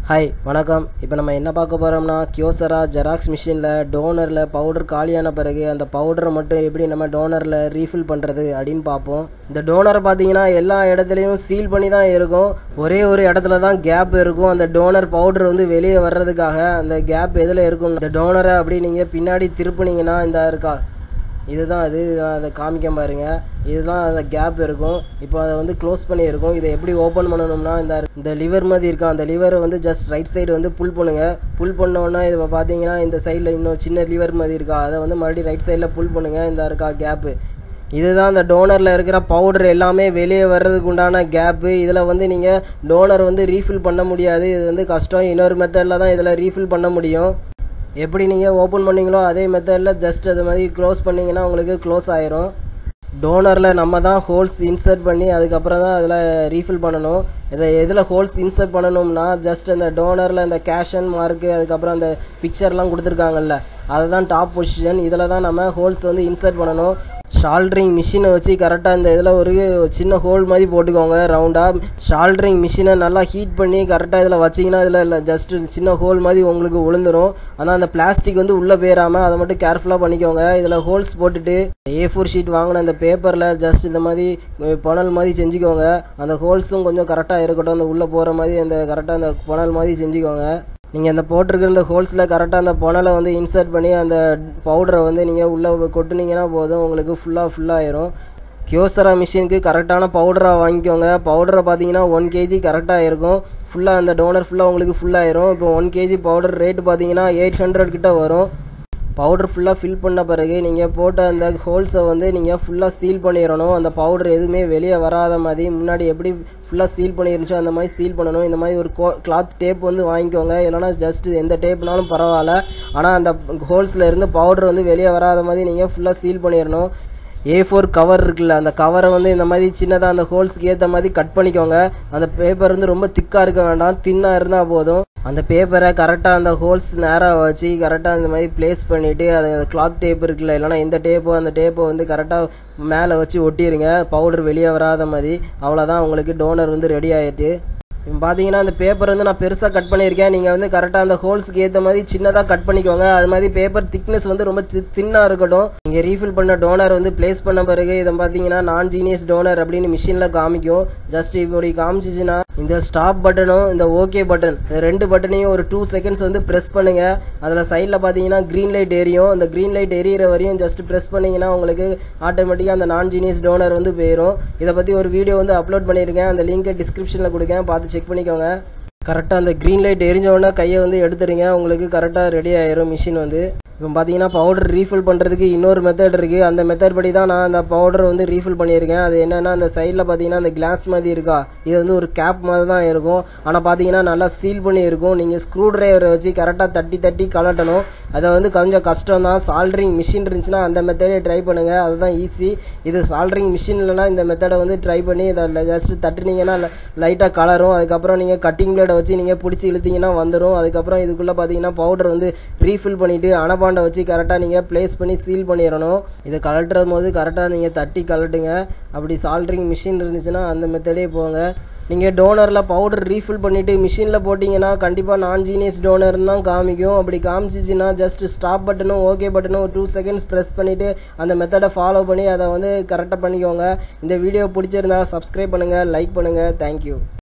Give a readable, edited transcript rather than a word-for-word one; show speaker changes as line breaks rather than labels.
Hi வணக்கம். இப்போ நம்ம என்ன பார்க்க போகிறோம்னா கியோசரா ஜெராக்ஸ் மிஷினில் டோனரில் பவுடர் காலியான பிறகு அந்த பவுடரை மட்டும் எப்படி நம்ம டோனரில் ரீஃபில் பண்ணுறது அப்படின்னு பார்ப்போம். இந்த டோனரை பார்த்தீங்கன்னா எல்லா இடத்துலையும் சீல் பண்ணி தான் இருக்கும். ஒரே ஒரு இடத்துல தான் கேப் இருக்கும். அந்த டோனர் பவுடர் வந்து வெளியே வர்றதுக்காக அந்த கேப் எதில் இருக்கும், இந்த டோனரை அப்படி நீங்கள் பின்னாடி திருப்புனீங்கன்னா இந்த இருக்கா இதுதான் அதை காமிக்க பாருங்க. இதுதான் அந்த கேப் இருக்கும். இப்போ அதை வந்து க்ளோஸ் பண்ணியிருக்கும். இதை எப்படி ஓப்பன் பண்ணணும்னா இந்த லிவர் மாதிரி இருக்கும். அந்த லிவரை வந்து ஜஸ்ட் ரைட் சைடு வந்து புல் பண்ணுங்கள். புல் பண்ணோன்னா இது பார்த்தீங்கன்னா இந்த சைடில் இன்னும் சின்ன லிவர் மாதிரி இருக்கா, அதை வந்து மறுபடியும் ரைட் சைடில் புல் பண்ணுங்கள். இந்த இருக்கா கேப்பு, இதுதான் அந்த டோனரில் இருக்கிற பவுடர் எல்லாமே வெளியே வர்றதுக்கு உண்டான கேப்பு. இதில் வந்து நீங்கள் டோனர் வந்து ரீஃபில் பண்ண முடியாது. இது வந்து கஷ்டம். இன்னொரு மெத்தடில் தான் இதில் ரீஃபில் பண்ண முடியும். எப்படி நீங்கள் ஓப்பன் பண்ணிங்களோ அதே மெத்தடில் ஜஸ்ட் அது மாதிரி க்ளோஸ் பண்ணிங்கன்னா உங்களுக்கு க்ளோஸ் ஆயிரும். டோனரில் நம்ம தான் ஹோல்ஸ் இன்சர்ட் பண்ணி அதுக்கப்புறம் தான் அதில் ரீஃபில் பண்ணணும். எதில் ஹோல்ஸ் இன்சர்ட் பண்ணணும்னா ஜஸ்ட் அந்த டோனரில் இந்த கேஷன் மார்க்கு அதுக்கப்புறம் அந்த பிக்சர்லாம் கொடுத்துருக்காங்கல்ல, அதை தான் டாப் பொசிஷன். இதில் தான் நம்ம ஹோல்ஸ் வந்து இன்சர்ட் பண்ணணும். ஷால்ட்ரிங் மிஷினை வச்சு கரெக்டாக இந்த இதில் ஒரு சின்ன ஹோல் மாதிரி போட்டுக்கோங்க ரவுண்டாக. ஷால்ட்ரிங் மிஷினை நல்லா ஹீட் பண்ணி கரெக்டாக இதில் வச்சிங்கன்னா இதில் இல்லை ஜஸ்ட் சின்ன ஹோல் மாதிரி உங்களுக்கு விழுந்துடும். ஆனால் அந்த பிளாஸ்டிக் வந்து உள்ளே போயிடாமல் அதை மட்டும் கேர்ஃபுல்லாக பண்ணிக்கோங்க. இதில் ஹோல்ஸ் போட்டுட்டு A4 ஷீட் வாங்கின அந்த பேப்பரில் ஜஸ்ட் இந்த மாதிரி புனல் மாதிரி செஞ்சுக்கோங்க. அந்த ஹோல்ஸும் கொஞ்சம் கரெக்டாக இருக்கட்டும். அந்த உள்ளே போகிற மாதிரி அந்த கரெக்டாக அந்த புனல் மாதிரி செஞ்சுக்கோங்க. நீங்கள் அந்த போட்டிருக்கிற இந்த ஹோல்ஸில் கரெக்டாக அந்த புனலை வந்து இன்சர்ட் பண்ணி அந்த பவுடரை வந்து நீங்கள் உள்ளே கொட்டுனீங்கன்னா போதும், உங்களுக்கு ஃபுல்லாகிடும். கியோசரா மிஷினுக்கு கரெக்டான பவுடராக வாங்கிக்கோங்க. பவுடரை பார்த்தீங்கன்னா 1 kg கரெக்டாக இருக்கும். ஃபுல்லாக அந்த டோனர் ஃபுல்லாக உங்களுக்கு ஃபுல்லாகிடும். இப்போ 1 kg பவுடர் ரேட்டு பார்த்தீங்கன்னா 800 கிட்ட வரும். பவுடர் ஃபுல்லாக ஃபில் பண்ண பிறகு நீங்கள் போட்ட அந்த ஹோல்ஸை வந்து நீங்கள் ஃபுல்லாக சீல் பண்ணிடணும். அந்த பவுடர் எதுவுமே வெளியே வராத மாதிரி முன்னாடி எப்படி ஃபுல்லாக சீல் பண்ணிருந்துச்சோ அந்த மாதிரி சீல் பண்ணணும். இந்த மாதிரி ஒரு கிளாத் டேப் வந்து வாங்கிக்கோங்க. இல்லைனா ஜஸ்ட் எந்த டேப்னாலும் பரவாயில்ல. ஆனால் அந்த ஹோல்ஸில் இருந்து பவுடர் வந்து வெளியே வராத மாதிரி நீங்கள் ஃபுல்லாக சீல் பண்ணிடணும். A4 கவர் இருக்குல்ல, அந்த கவரை வந்து இந்த மாதிரி சின்னதாக அந்த ஹோல்ஸுக்கு ஏற்ற மாதிரி கட் பண்ணிக்கோங்க. அந்த பேப்பர் வந்து ரொம்ப திக்காக இருக்க வேண்டாம், தின்னாக இருந்தால் போதும். அந்த பேப்பரை கரெக்டாக அந்த ஹோல்ஸ் நேராக வச்சு கரெக்டாக இந்த மாதிரி ப்ளேஸ் பண்ணிவிட்டு அந்த கிளாத் டேப் இருக்குல்ல, இல்லைனா இந்த டேப்போ அந்த டேப்பை வந்து கரெக்டாக மேலே வச்சு ஒட்டிடுங்க, பவுடர் வெளியே வராத மாதிரி. அவ்வளோதான், உங்களுக்கு டோனர் வந்து ரெடி ஆகிட்டு. இப்போ பார்த்தீங்கன்னா அந்த பேப்பர் வந்து நான் பெருசாக கட் பண்ணியிருக்கேன். நீங்கள் வந்து கரெக்டாக அந்த ஹோல்ஸுக்கு ஏற்ற மாதிரி சின்னதாக கட் பண்ணிக்கோங்க. அது மாதிரி பேப்பர் திக்னஸ் வந்து ரொம்ப தின்னாக இருக்கட்டும். நீங்கள் ரீஃபில் பண்ண டோனர் வந்து ப்ளேஸ் பண்ண பிறகு இதை பார்த்தீங்கன்னா நான் ஜீனியஸ் டோனர் அப்படின்னு மிஷினில் காமிக்கும். ஜஸ்ட் இப்படி காமிச்சிச்சுன்னா இந்த ஸ்டாப் பட்டனும் இந்த ஓகே பட்டன், இந்த 2 பட்டனையும் ஒரு 2 செகண்ட்ஸ் வந்து ப்ரெஸ் பண்ணுங்கள். அதில் சைடில் பார்த்தீங்கன்னா க்ரீன் லைட் எரியும். அந்த க்ரீன் லைட் எரியிற வரையும் ஜஸ்ட் ப்ரெஸ் பண்ணிங்கன்னா உங்களுக்கு ஆட்டோமேட்டிக்காக அந்த நான் ஜீனியஸ் டோனர் வந்து போயிடும். இதை பற்றி ஒரு வீடியோ வந்து அப்லோட் பண்ணியிருக்கேன். அந்த லிங்கை டிஸ்கிரிப்ஷனில் கொடுக்கேன், பார்த்து செக் பண்ணிக்கோங்க. கரெக்டாக அந்த க்ரீன் லைட் எரிஞ்சோடனே கையை வந்து எடுத்துருங்க, உங்களுக்கு கரெக்டாக ரெடி ஆயிரும் மிஷின் வந்து. இப்போ பார்த்தீங்கன்னா பவுடர் ரீஃபில் பண்ணுறதுக்கு இன்னொரு மெத்தட் இருக்குது. அந்த மெத்தட் படி தான் நான் அந்த பவுடர் வந்து ரீஃபில் பண்ணியிருக்கேன். அது என்னென்னா அந்த சைடில் பார்த்தீங்கன்னா அந்த கிளாஸ் மாதிரி இருக்கா, இது வந்து ஒரு கேப் மாதிரி தான் இருக்கும். ஆனால் பார்த்தீங்கன்னா நல்லா சீல் பண்ணி இருக்கும். நீங்கள் ஸ்க்ரூ ட்ரைவரை வச்சு கரெக்டாக தட்டி கலட்டணும். அதை வந்து கொஞ்சம் கஷ்டம் தான். சால்ட்ரிங் மிஷின் இருந்துச்சுன்னா அந்த மெத்தடே ட்ரை பண்ணுங்கள், அதுதான் ஈஸி. இது சால்ட்ரிங் மிஷின் இல்லைனா இந்த மெத்தடை வந்து ட்ரை பண்ணி இதை ஜஸ்ட் தட்டுனீங்கன்னா லைட்டாக கலரும். அதுக்கப்புறம் நீங்கள் கட்டிங் பிளேடை வச்சு நீங்கள் பிடிச்சி இழுத்தீங்கன்னா வந்துடும். அதுக்கப்புறம் இதுக்குள்ளே பார்த்தீங்கன்னா பவுடர் வந்து ரீஃபில் பண்ணிவிட்டு அனபாண்டை வச்சு கரெக்டாக நீங்கள் ப்ளேஸ் பண்ணி சீல் பண்ணிடணும். இதை கலட்டுற போது கரெக்டாக நீங்கள் தட்டி கலட்டுங்க. அப்படி சால்ட்ரிங் மிஷின் இருந்துச்சுன்னா அந்த மெத்தடே போங்க. நீங்கள் டோனரில் பவுடர் ரீஃபில் பண்ணிவிட்டு மிஷினில் போட்டிங்கன்னா கண்டிப்பாக நான் ஜீனியஸ் டோனர்னு தான் காமிக்கும். அப்படி காமிச்சிச்சின்னா ஜஸ்ட் ஸ்டாப் பட்டனும் ஓகே பட்டனும் 2 செகண்ட்ஸ் ப்ரெஸ் பண்ணிவிட்டு அந்த மெத்தடை ஃபாலோ பண்ணி அதை வந்து கரெக்டாக பண்ணிக்கோங்க. இந்த வீடியோ பிடிச்சிருந்தா சப்ஸ்கிரைப் பண்ணுங்கள், லைக் பண்ணுங்கள். தேங்க்யூ.